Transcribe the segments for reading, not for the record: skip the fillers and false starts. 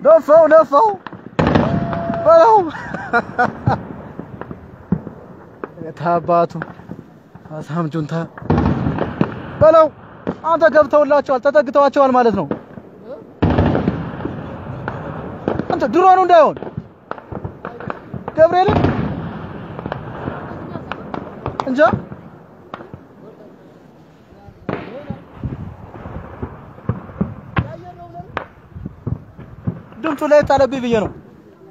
لفوا بلو يتهاباتو አሳም ጁንታ በለው አንተ ገብተውላቸዋል ተጠግተዋቸዋል ማለት ነው አንተ ድሮኑ እንዳይሆን ገብርኤል እንጃ ድምቱ ላይ ታለብይ ብዬ ነው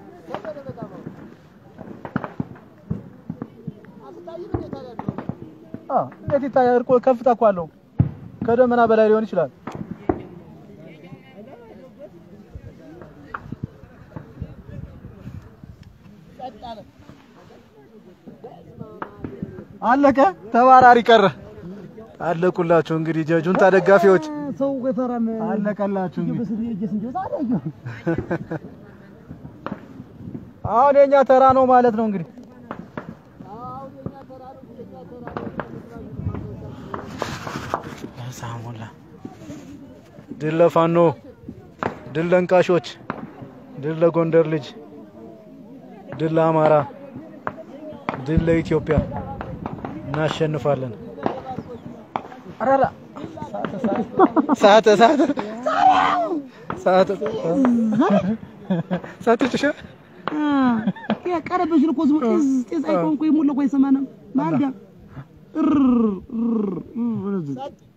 እንዴት ይታያል እርቆ ከፍታ እኮ አለው ከደመና በላይ ሊሆን ይችላል አለቀ ተባራሪ ቀረ አለቁላችሁ እንግዲህ ጁንታ ደጋፊዎች ሰው ገፈራም አለቀላችሁ አሁን የኛ ተራ ነው ማለት ነው እንግዲህ ሳሙላ ድል ለፋኖ ድል ለንቃሾች ድል ለጎንደር ልጅ ድል ለአማራ ድል ለኢትዮጵያ እናሸንፋለን አራራ ሳተ ጭሻ ቀረበሽ ነው ኮዝሞ ጤዛይ ቆንቆ ይሙሉ ቆይ ሰማና ማርዳ